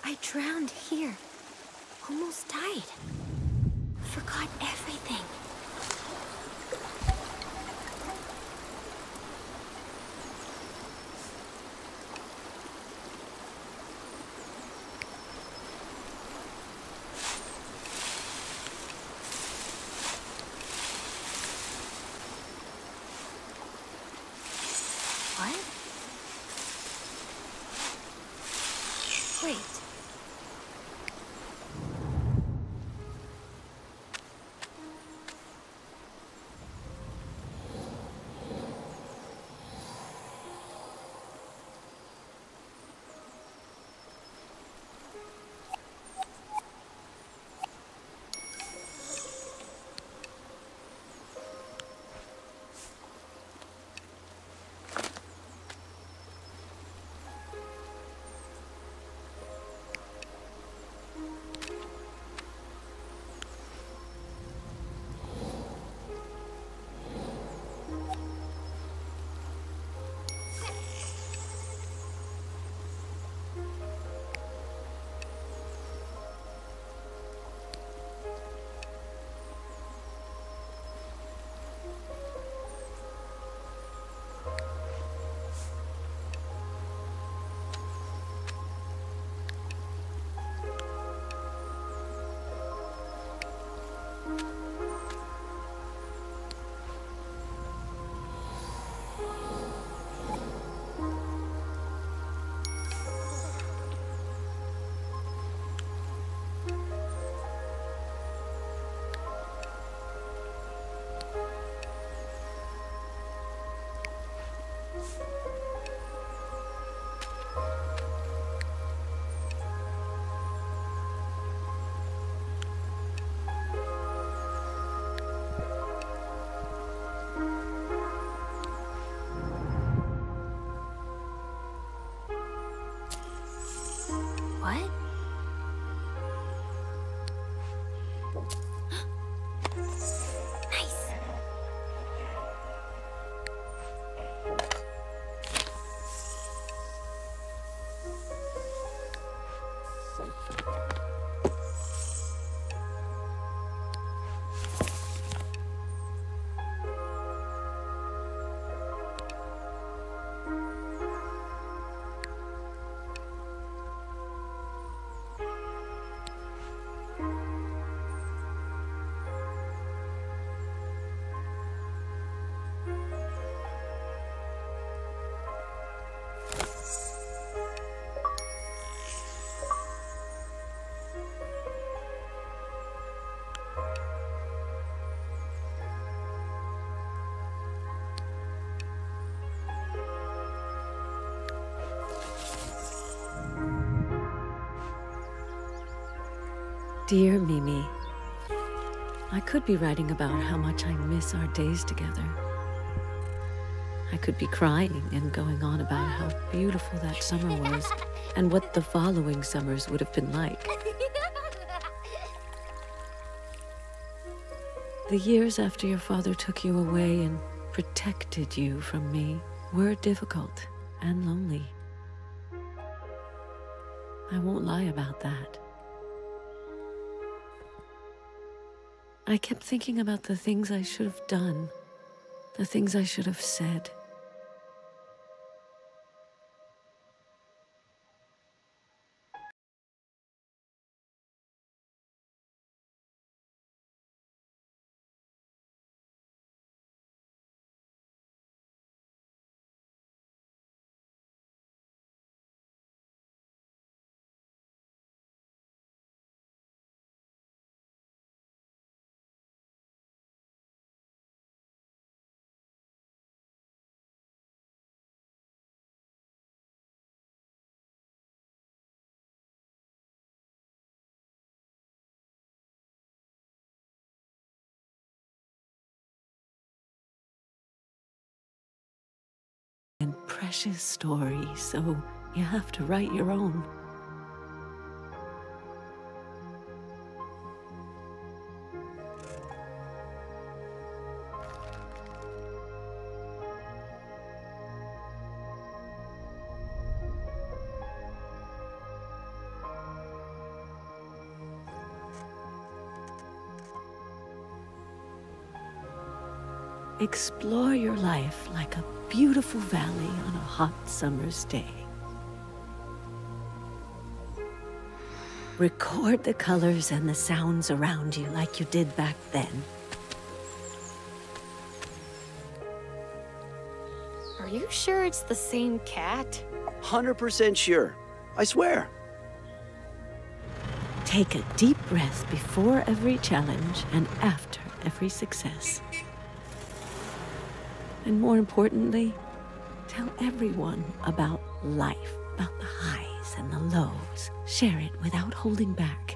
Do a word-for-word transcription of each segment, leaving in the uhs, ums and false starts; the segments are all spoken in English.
I drowned here. Almost died. Forgot everything. What? Wait. What? Nice. Dear Mimi, I could be writing about how much I miss our days together. I could be crying and going on about how beautiful that summer was and what the following summers would have been like. The years after your father took you away and protected you from me were difficult and lonely. I won't lie about that. I kept thinking about the things I should have done, the things I should have said. And precious story, so you have to write your own. Explore your life like a beautiful valley on a hot summer's day. Record the colors and the sounds around you like you did back then. Are you sure it's the same cat? one hundred percent sure. I swear. Take a deep breath before every challenge and after every success. And more importantly, tell everyone about life, about the highs and the lows. Share it without holding back.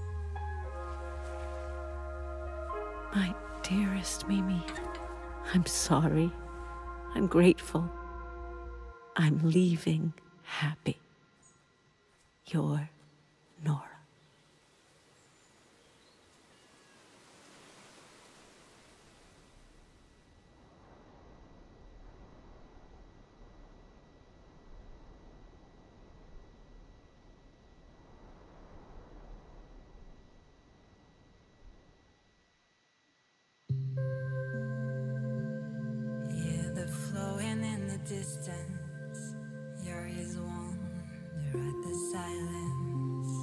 My dearest Mimi, I'm sorry. I'm grateful. I'm leaving happy. Your Nora. Flowing in the distance, your ears wander at the silence.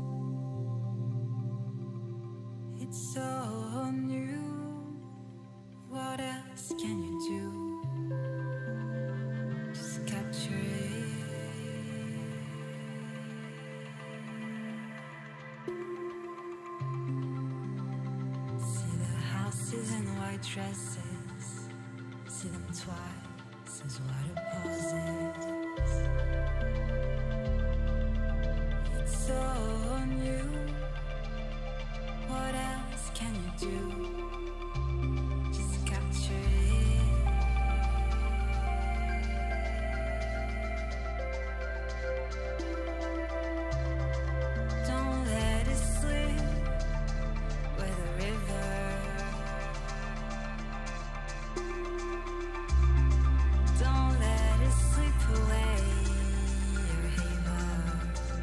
It's so new. What else can you do? Just capture it. See the houses in white dresses. See them twice as wide poses. It's so new. What else can you do? Just capture it. Don't let it slip with the river. Don't let it slip away your haven.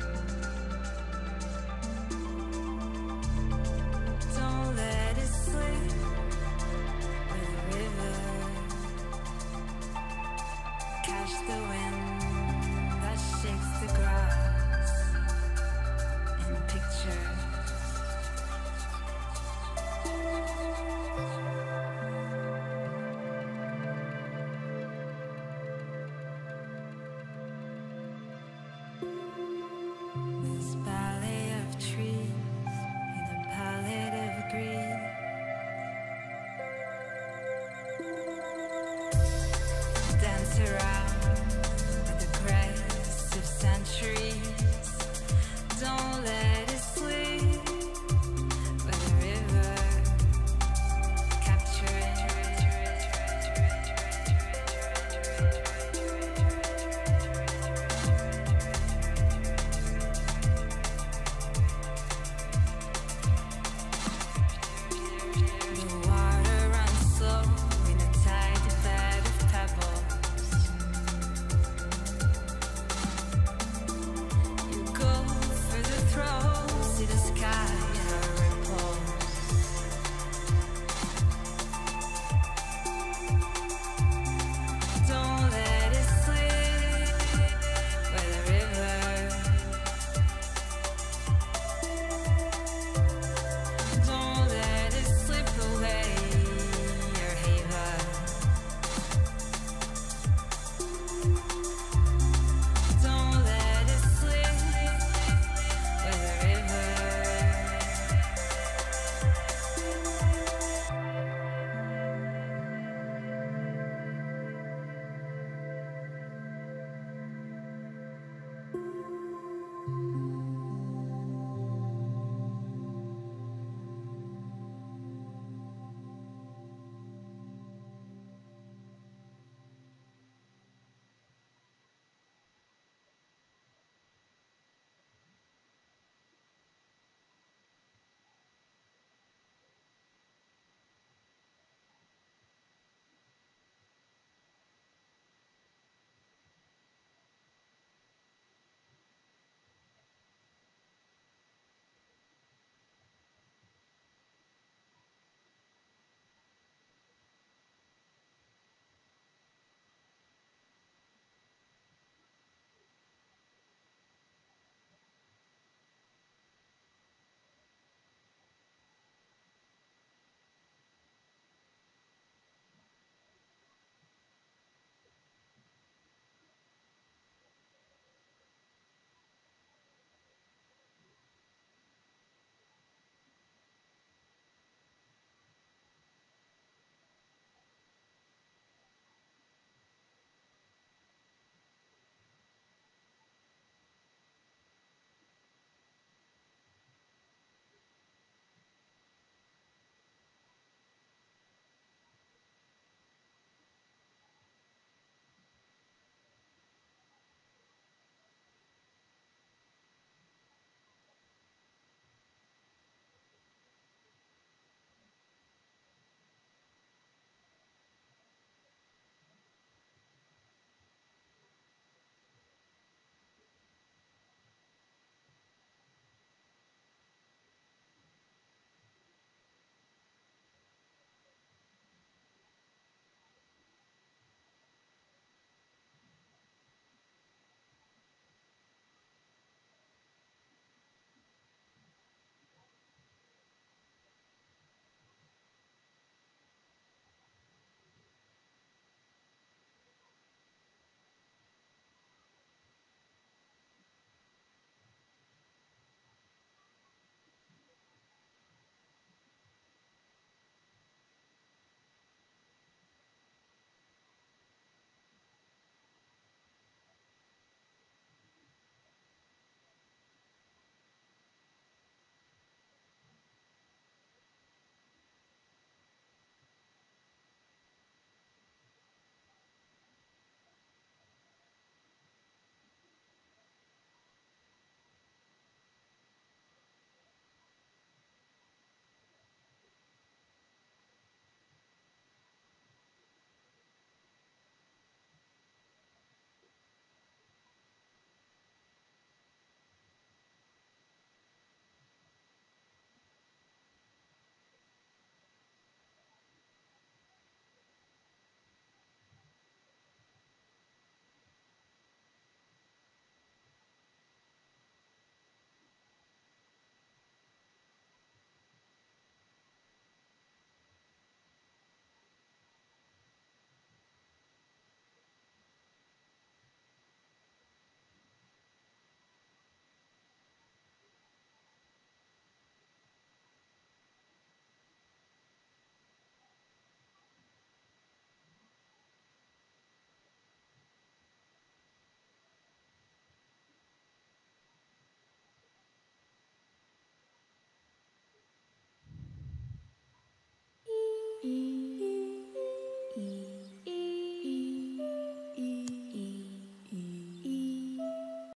Don't let it slip with the river. Catch the wind that shakes the grass in a picture.